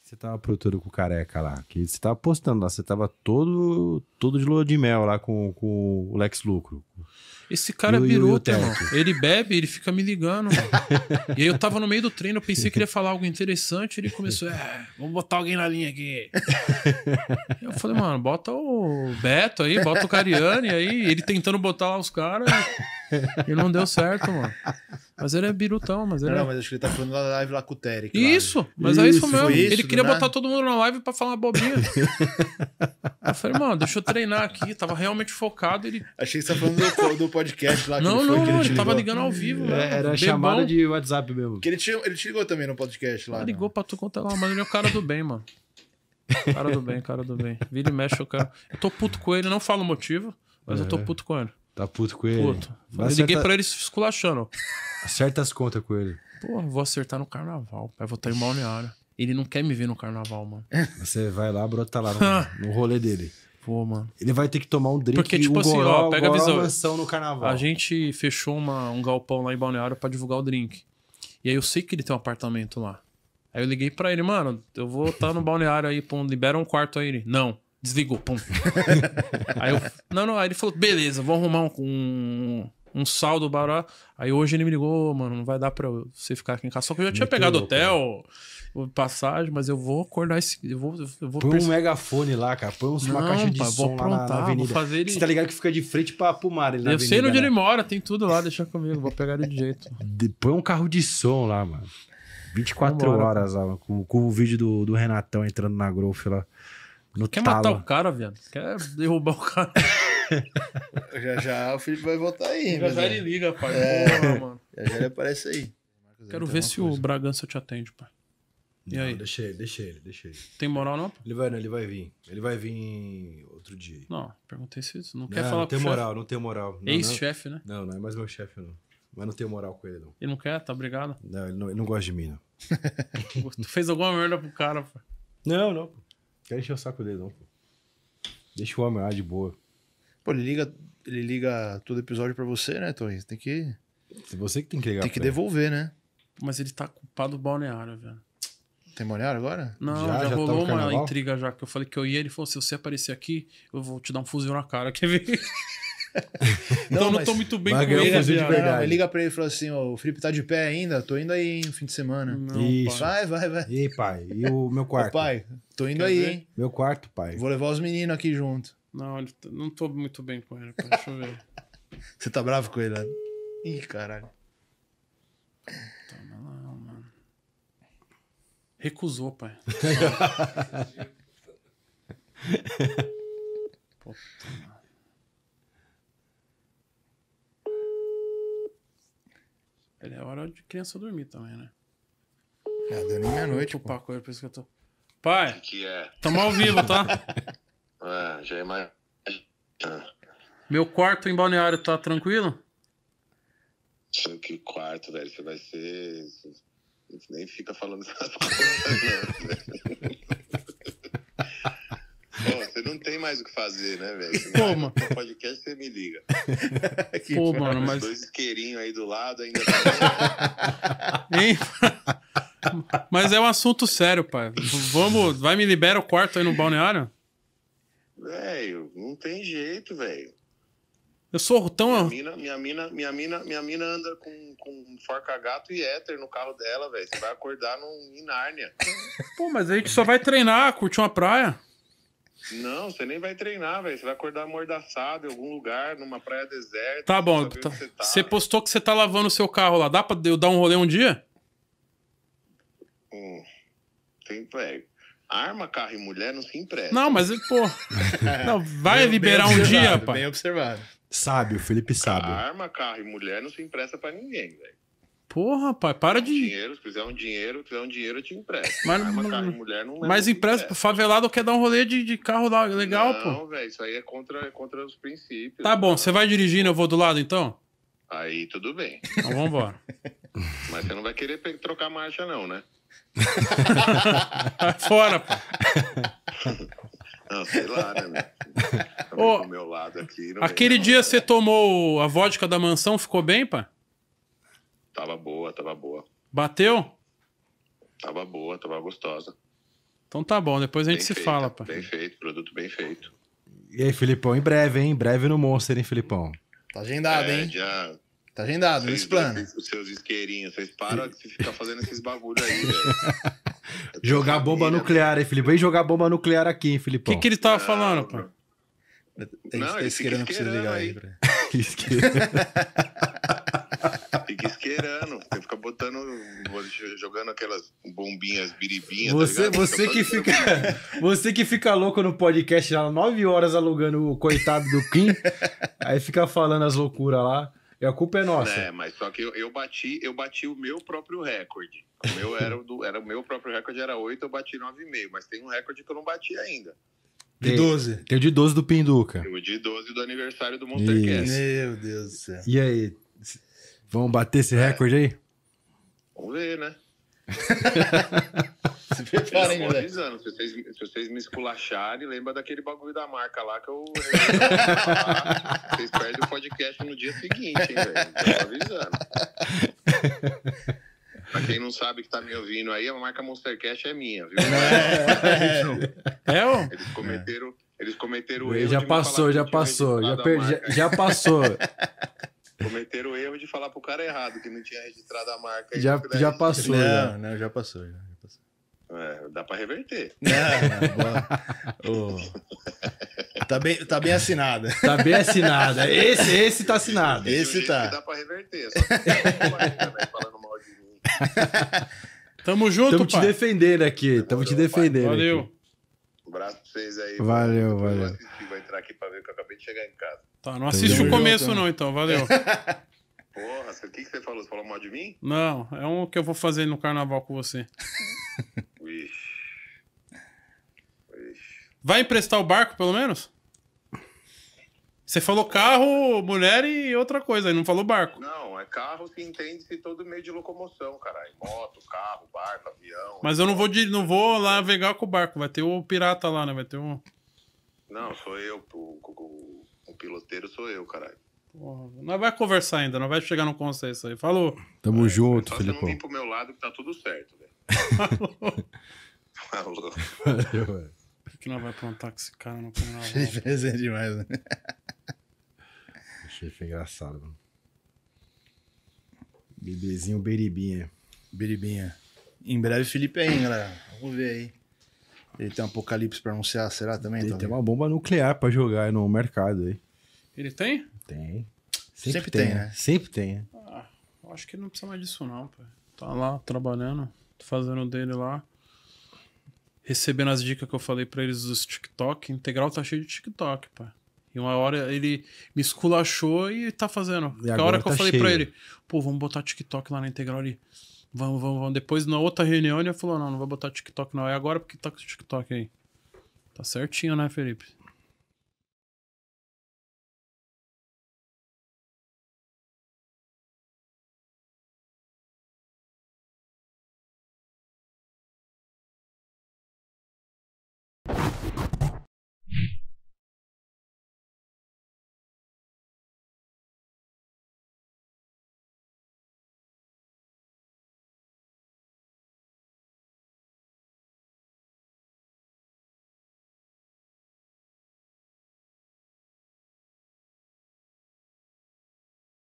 Você tava aprontando com o careca lá? Que você tava postando lá, você tava todo de lua de mel lá com o Lex Lucro. Esse cara é biruta, irmão. Ele bebe, ele fica me ligando, mano. E aí eu tava no meio do treino, eu pensei que ele ia falar algo interessante, ele começou, vamos botar alguém na linha aqui. Eu falei, mano, bota o Beto aí, bota o Cariani aí, ele tentando botar lá os caras e não deu certo, mano. Mas ele é birutão, mas ele mas acho que ele tá falando da live lá com o Terek. Isso, mas é isso mesmo. Isso, ele queria botar todo mundo na live pra falar uma bobinha. Eu falei, mano, deixa eu treinar aqui. Tava realmente focado. Achei que você tá falando do podcast lá. Não, ele tava ligando ao vivo. Era chamada de WhatsApp mesmo. Que ele te ligou também no podcast lá. Ele ligou pra tu contar lá, mas ele é o cara do bem, mano. Cara do bem. Vira e mexe, eu tô puto com ele, não falo o motivo, mas eu tô puto com ele. Tá puto com ele? Puto. Eu liguei pra ele esculachando. Acerta as contas com ele. Pô, vou acertar no carnaval. Pai, vou estar em Balneário. Ele não quer me ver no carnaval, mano. Você vai lá, brota lá no rolê dele. Pô, mano. Ele vai ter que tomar um drink. Porque, tipo assim, ó, pega a visão. No carnaval. A gente fechou um galpão lá em Balneário pra divulgar o drink. E aí eu sei que ele tem um apartamento lá. Aí eu liguei pra ele, mano, eu vou estar no Balneário aí, pum, libera um quarto aí. Ele, não. Desligou, pum. Aí eu... Não, aí ele falou, beleza, vou arrumar um saldo barulho. Aí hoje ele me ligou, mano, não vai dar pra você ficar aqui em casa. Só que eu já tinha pegado hotel, passagem, mas eu vou acordar esse... Eu vou põe um megafone lá, cara. Põe uma caixa de som lá na avenida. Vou fazer ele... Você tá ligado que fica de frente pro mar. Ele eu sei onde ele mora, tem tudo lá, deixa comigo. Vou pegar ele de jeito. Põe um carro de som lá, mano. 24 horas lá, com o vídeo do Renatão entrando na Growth lá. Quer matar o cara, viado? Quer derrubar o cara? Já o Felipe vai voltar aí. Já ele liga, pai. Porra, mano. Já ele aparece aí. Quero ver se o Bragança te atende, pai. E aí? Deixa ele. Tem moral não? Ele vai vir. Ele vai vir outro dia. Não, perguntei se isso. Não quer falar com o chefe? Não tem moral. Ex-chefe, né? Não é mais meu chefe, não. Mas não tenho moral com ele, não. Ele não quer? Tá obrigado? Não, ele não gosta de mim, não. Tu fez alguma merda pro cara, pô. Não, pô. Quero encher o saco dele, não, pô. Deixa o homem lá de boa. Pô, ele liga todo episódio pra você, né, Torres? Tem que... Você que tem que ligar. Tem que devolver, né? Mas ele tá culpado do Balneário, velho. Tem Balneário agora? Não, já rolou uma intriga já, que eu falei que eu ia, ele falou, se você aparecer aqui, eu vou te dar um fuzil na cara, quer ver? Então não tô muito bem com ele. Ele liga pra ele e fala assim, ó, o Felipe tá de pé ainda, tô indo aí no fim de semana. Não, isso. Vai. E pai, e o meu quarto? Ô, pai, tô indo aí, hein? Meu quarto, pai. Vou levar os meninos aqui junto. Não, não tô muito bem com ele, pai. Deixa eu ver. Você tá bravo com ele, né? Ih, caralho. Não, mano. Recusou, pai. Puta, mano. Ele é hora de criança dormir também, né? Deu nem meia-noite, pô. Por isso que eu tô... Pai, que é? Tamo ao vivo, tá? Já é mais... Meu quarto em Balneário tá tranquilo? Que quarto, velho. Você vai ser... Você nem fica falando essas coisas, Pô, você não tem mais o que fazer, né, velho? Pô, mano. No podcast você me liga. Pô, mano, mas... 2 isqueirinhos aí do lado ainda. Hein? Mas é um assunto sério, pai. Vai me libera o quarto aí no Balneário? Velho, não tem jeito, velho. Eu sou tão... Minha mina anda com forca-gato e éter no carro dela, velho. Você vai acordar em Nárnia. Pô, mas a gente só vai treinar, curtir uma praia. Não, você nem vai treinar, velho. Você vai acordar amordaçado em algum lugar, numa praia deserta. Tá bom. Você postou que você tá lavando o seu carro lá. Dá pra eu dar um rolê um dia? Tem, velho. Arma, carro e mulher não se empresta. Não, mas, pô... Não, vai liberar um dia, pai. Bem observado. Sabe, o Felipe sabe. Arma, carro e mulher não se empresta pra ninguém, velho. Porra, pai, para de... Se quiser um dinheiro, eu te empresto. Mas, Arma, carro e mulher não... Mas empresta, favelado quer dar um rolê de carro lá, legal, pô. Não, velho, isso aí é contra os princípios. Tá bom, você vai dirigindo, eu vou do lado, então? Aí, tudo bem. Então, vambora. Mas você não vai querer trocar marcha, não, né? Fora, pô. Não, sei lá, né, meu? Ô, do meu lado aqui... Aquele dia você tomou a vodka da mansão, ficou bem, pai? Tava boa. Bateu? Tava boa, tava gostosa. Então tá bom, depois a gente Bem se feito, fala, pai. Bem feito, produto bem feito. E aí, Filipão, em breve, hein? Em breve no Monster, hein, Filipão? Tá agendado, hein? Já... Tá agendado, Vocês nesse plano. Os seus isqueirinhos, vocês param de ficar fazendo esses bagulho aí, velho. Eu tenho Jogar bomba família, nuclear, hein, Filipão? Vem jogar bomba nuclear aqui, hein, O Filipão? que ele tava falando, pai? Tem Não, que ele isqueirando fica pra você ligar aí. isqueirando pra- Fica isqueirando. Você fica botando, jogando aquelas bombinhas, biribinhas. tá Você, ligado? você, que fica, você que fica louco no podcast lá, 9 horas alugando o coitado do Kim, aí fica falando as loucuras lá, e a culpa é nossa. É, mas só que eu bati o meu próprio recorde. O meu era o meu próprio recorde era 8, eu bati 9,5, mas tem um recorde que eu não bati ainda. De 12. Tem o de 12 do Pinduca. O de 12 do aniversário do Monstercast. Meu Deus do céu. E aí, vamos bater esse recorde aí? Vamos ver, né? Se preparem, Eu tô moleque. avisando, se vocês me esculacharem, lembra daquele bagulho da marca lá que eu... Vocês perdem o podcast no dia seguinte, hein, velho? Tô avisando. Pra quem não sabe que tá me ouvindo aí, a marca Monstercast é minha, viu? É, ô? Eles cometeram o erro Já de me passou, falar já que eu tinha passou, já, registrado a perdi, marca. já passou, Cometeram o erro de falar pro cara errado, que não tinha registrado a marca. aí, já, que daí- já passou. já. Não, já passou. É, dá pra reverter. Não, boa. Tá bem assinada. Tá bem assinada. Esse tá assinado. Esse Tem um jeito tá. que dá pra reverter. Só que falando mal de mim. Tamo junto, Estamos te pai. defendendo aqui. Estamos te defendendo. Valeu. aqui. Um abraço pra vocês aí. Valeu, Depois eu valeu. vou assistir, vou entrar aqui pra ver que eu acabei de chegar em casa. Tá, não assiste Tamo o começo junto, não, então. Valeu. Porra, o que você falou? Você falou mal de mim? Não, é um que eu vou fazer no carnaval com você. Vixe. Vai emprestar o barco, pelo menos? Você falou carro, mulher e outra coisa, aí não falou barco. Não, é carro que entende-se todo meio de locomoção, caralho. Moto, carro, barco, avião. Mas eu não vou lá navegar com o barco. Vai ter o pirata lá, né? Vai ter o... Não, sou eu. O piloteiro sou eu, caralho. Porra, nós vai conversar ainda, não vai chegar no consenso aí. Falou. Tamo junto, Só você não Filipão. vir pro meu lado que tá tudo certo, velho. Falou. Por que nós vai aprontar com esse cara no carnaval? Cheio presente demais, né? Achei foi engraçado, mano. Bebezinho beribinha. Biribinha. Em breve, Felipe aí, hein, galera. Vamos ver aí. Ele tem um apocalipse pra anunciar, será também? Tem, Então? tem uma bomba nuclear pra jogar aí no mercado aí. Ele tem? Tem. Sempre tem, né? Sempre tem, né? Ah, eu acho que ele não precisa mais disso não, pai. Tá lá, trabalhando, fazendo o dele lá. Recebendo as dicas que eu falei pra eles dos TikTok. Integral tá cheio de TikTok, pai. E uma hora ele me esculachou e tá fazendo. Porque a agora hora que eu tá falei cheio. pra ele, pô, vamos botar TikTok lá na Integral ali. Vamos. Depois, na outra reunião, ele falou, não vai botar TikTok não. É agora porque tá com o TikTok aí. Tá certinho, né, Felipe?